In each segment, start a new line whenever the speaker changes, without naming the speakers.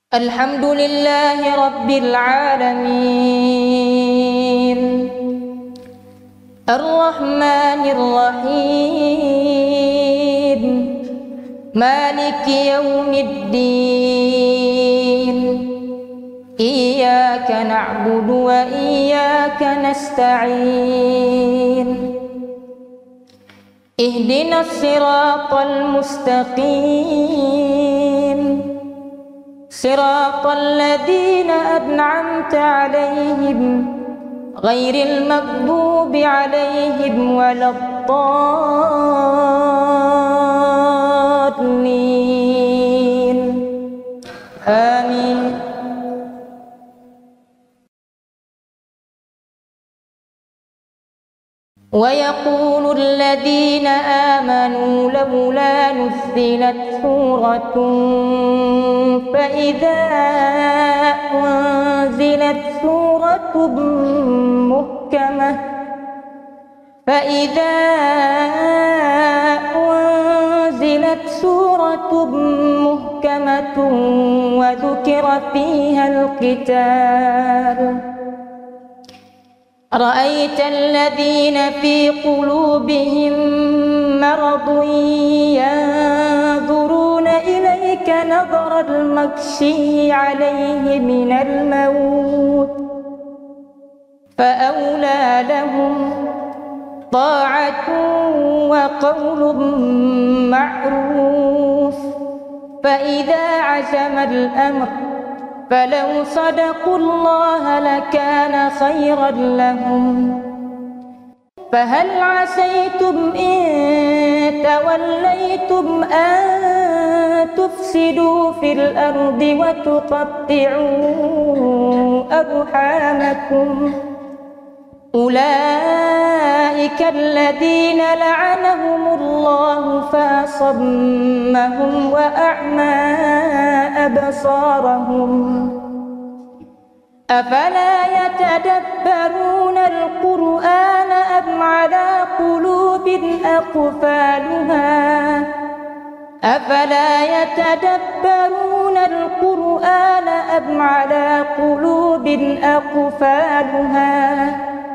الحمد لله رب العالمين الرحمن الرحيم مالك يوم الدين إياك نعبد وإياك نستعين اهدنا الصراط المستقيم صراط الذين أنعمت عليهم غير المغضوب عليهم ولا الضالين آمين. ويقول الذين آمنوا لولا نزلت سورة فإذا أنزلت سورة محكمة وذكر فيها القتال رأيت الذين في قلوبهم مرض ينظرون إليك نظر المغشي عليه من الموت فأولى لهم طاعة وقول معروف فإذا عزم الأمر فلو صدقوا الله لكان خيرا لهم فهل عسيتم إن توليتم أن تفسدوا في الأرض وتقطعوا أرحامكم أولئك الذين لعنهم الله فأصمهم وأعمى أبصارهم أفلا يتدبرون القرآن أم على قلوب أقفالها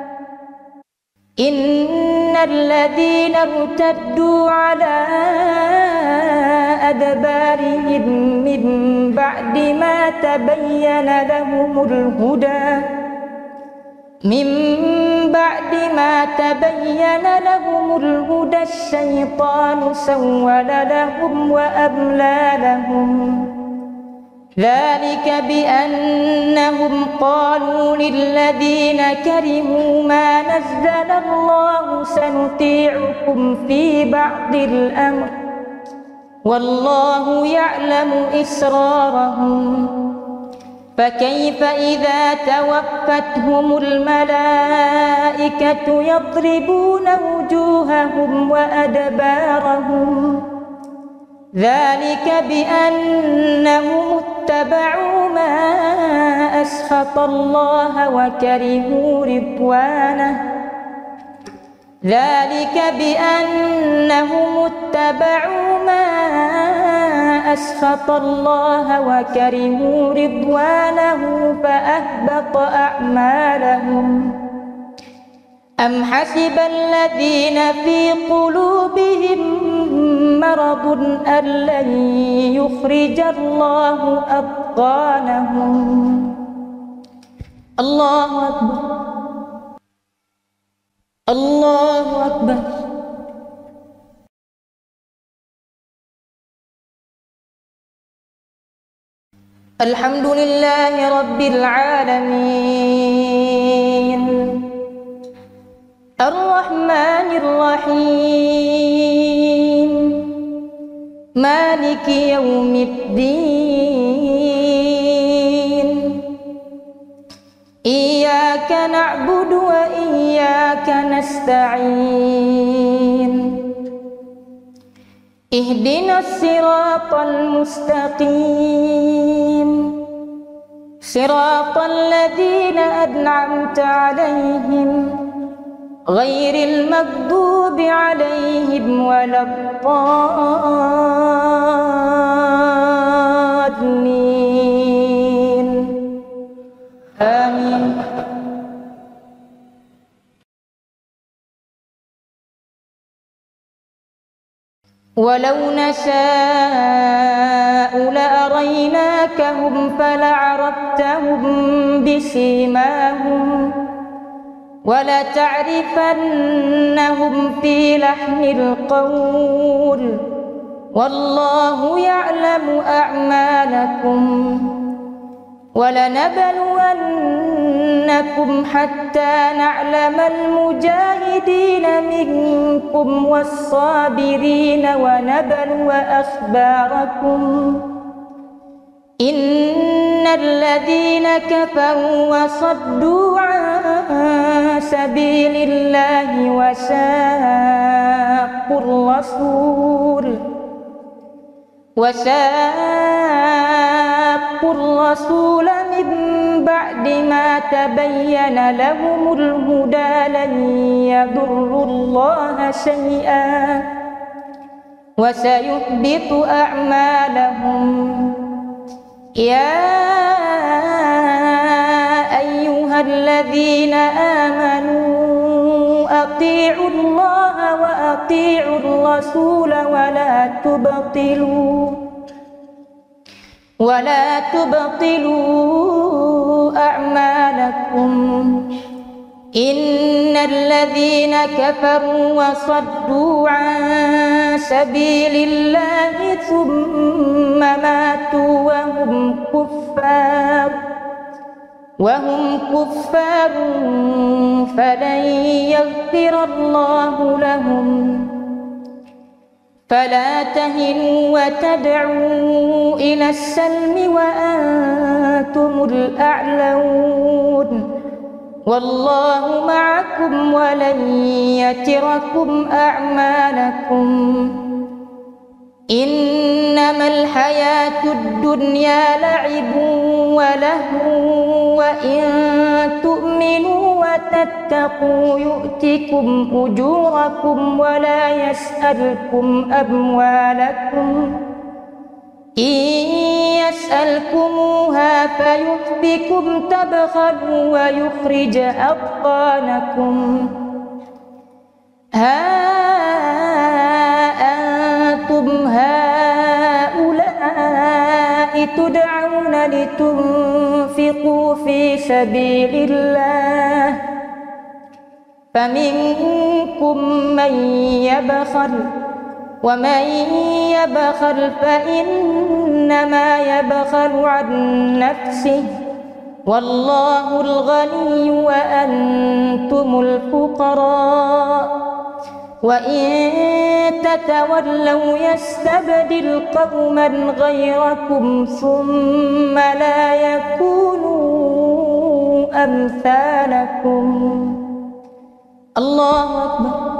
إن الذين ارتدوا على أدبارهم من بعد ما تبين لهم الهدى الشيطان سول لهم وأملى لهم ذلك بأنهم قالوا للذين كرهوا ما نزل الله سنطيعكم في بعض الأمر والله يعلم إسرارهم فكيف إذا توفتهم الملائكة يضربون وجوههم وأدبارهم ذلك بأنهم اتبعوا ما أسخط الله وكرهوا رضوانه فأهبط أعمالهم أم حسب الذين في قلوبهم مرض أن لن يخرج الله أضغانهم. الله أكبر الله أكبر. الحمد لله رب العالمين الرحمن الرحيم مالك يوم الدين إياك نعبد وإياك نستعين اهدنا الصراط المستقيم صراط الذين أنعمت عليهم غير المغضوب عليهم ولا الضالين ولو نشاء لأريناكهم فلعرفتهم بسيماهم ولتعرفنهم في لحن القول والله يعلم أعمالكم ولنبلونكم حتى نعلم المجاهدين منكم والصابرين ونبلو أخباركم إن الذين كفروا وصدوا عن سبيل الله وشاقوا الرسول من بعد ما تبين لهم الهدى لن يضروا الله شيئا وسيحبط أعمالهم يا أيها الذين آمنوا أطيعوا الله وأطيعوا الرسول ولا تبطلوا أعمالكم إن الذين كفروا وصدوا عن سبيل الله ثم ماتوا وهم كفار فلن يغفر الله لهم فلا تهنوا وتدعوا إلى السلم وأنتم الأعلون والله معكم ولن يتركم أعمالكم إنما الحياة الدنيا لعب ولهو وإن تؤمنوا وتتقوا يؤتكم أجوركم ولا يسألكم أموالكم إن يسألكموها فيحفكم تبخلوا ويخرج أضغانكم ها أنتم هؤلاء تدعون لتنفقوا في سبيل الله فمنكم من يبخل ومن يبخل فإنما يبخل عن نفسه والله الغني وأنتم الفقراء وإن تتولوا يستبدل قوما غيركم ثم لا يكونوا أمثالكم الله أكبر.